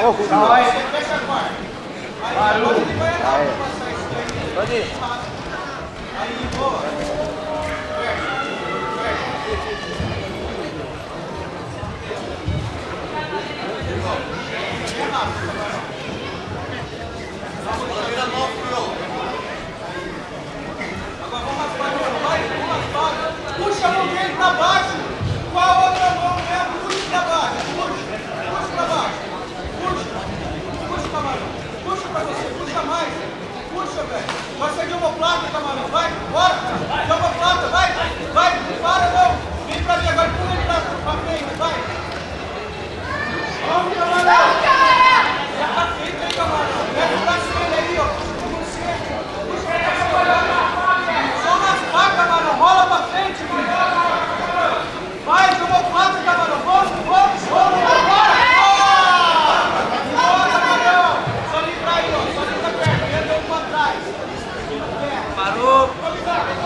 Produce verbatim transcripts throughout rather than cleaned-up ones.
o Rubinho. Vai. Fecha a quarta. Barulho. Pode ir. Aí, boa. Agora vamos raspar, vai, vamos raspar. Puxa a mão dele pra baixo. Com a outra mão mesmo, puxa pra baixo. Puxa, puxa pra baixo. Puxa, puxa, camarão. Puxa pra você, puxa mais. Puxa, velho. Vai ser de omoplata, camarão. Vai, bora. De omoplata, vai. Vai, para não. Vem pra mim agora, pula ele pra, pra frente, vai. Vamos, camarão. Já tá feito, hein, camarão. Pega o braço dele aí, ó. Puxa pra você. Puxa pra você, olhar. Só raspar, camarão. Rola pra frente, mano. Vai, de omoplata, camarão. Vamos, vamos, vamos. Bora, bora. Bora, camarão. Só livra aí, ó. Só livra a perna. Perdeu um pra trás. Parou. Vamos,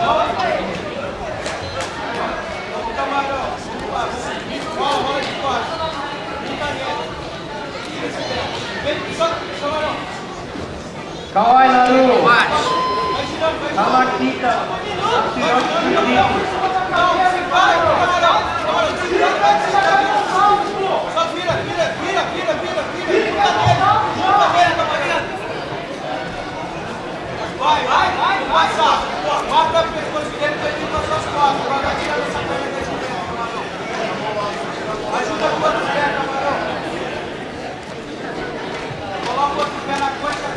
camarão. Rola, rola de baixo. Fica nele. Vem, só, camarão. Kawai Naru. Vai girando, vai girando. Ramakita. Só vira, vira, vira, vira, vira, vira. Junta nele, junta nele, camarão. Vai, vai, vai, vai, Sá. Mata o pescoço dele pra ele ir para suas costas. Agora vai tirar essa perna desse pé, camarão. Ajuda com o outro pé, camarão. Coloca o outro pé na coxa.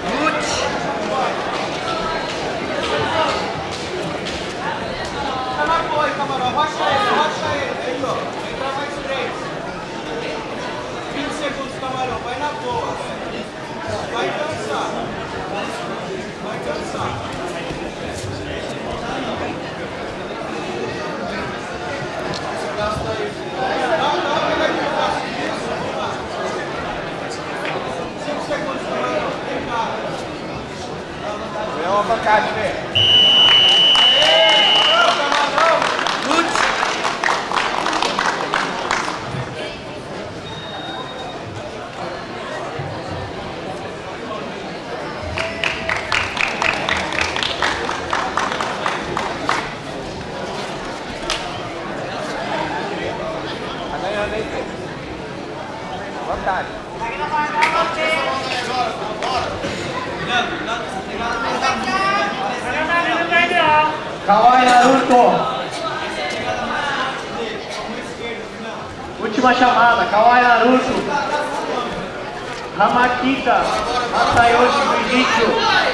Tá na boa, camarão. Rocha ele, rocha ele. Aí, ó. Entra mais três. vinte segundos, camarão. Vai na boa, velho. Vai cansar. Vai cansar. Gasta aí. Dá, dá, pega aqui no braço. Isso, vamos lá. cinco segundos, camarão. Tem cara. É uma pancada, velho. Vontade. Kawai Naruto. Última chamada. Kawai Naruto. Ramakita. Masayoshi Fujitsu.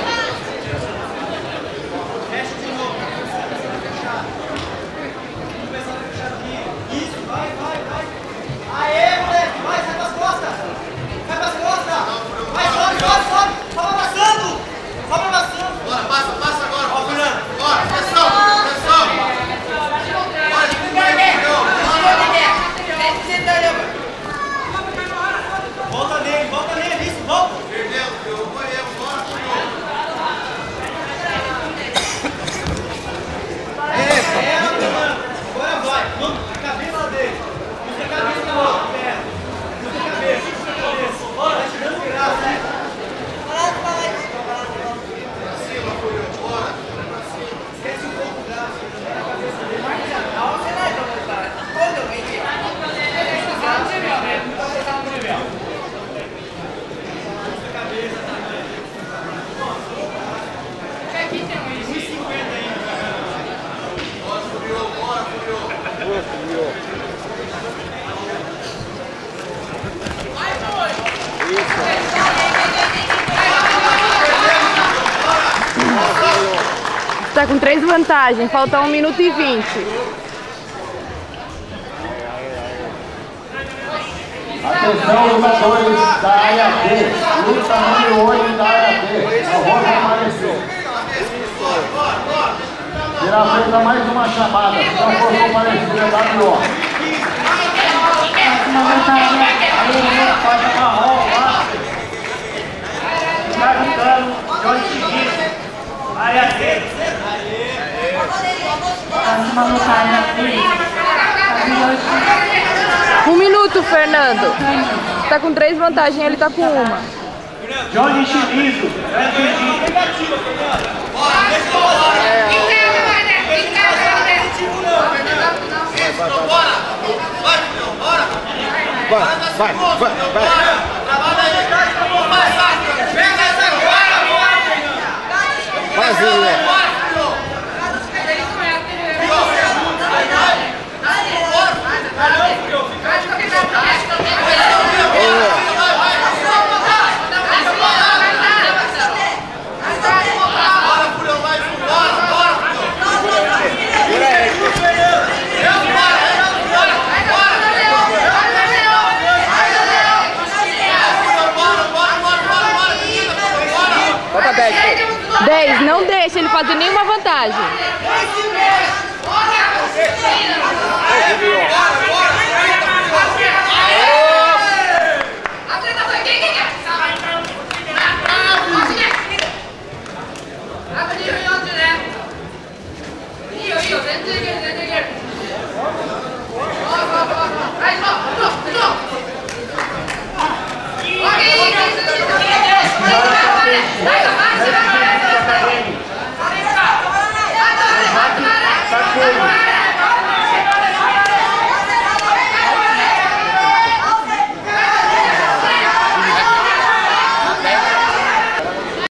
Volta nele, volta nele, isso, volta! Perdeu, eu vou eu, bora, É, agora vai, vamos, a cabeça dele, puxa a cabeça da outra perna, puxa a cabeça, puxa a cabeça, bora, vai tirando o braço, né? cima, Fúrio, bora! Esquece um pouco o braço, a cabeça dele, vai já, não, você vai pra voltar, quando eu venho, Tá com três vantagens, falta um minuto e vinte. Atenção, lutadores da área B. Luta número oito da área B. Não vou comparecer. Será feita mais uma chamada. Se não for comparecer, é W O. Pode amarrar lá. Está ajudando de onde seguir. Área B. Um minuto, Fernando. Você tá com três vantagens, ele tá com uma. Johnny Chimizo. Negativa, Fernanda. Bora! Vai, filhão, bora! Vai, vai, vai, vai. Trabalha aí, vamos mais rápido! Pega essa agora! Vai, Zé. Bora, filhão! Bota dez. dez, não deixa ele fazer nenhuma vantagem. io io io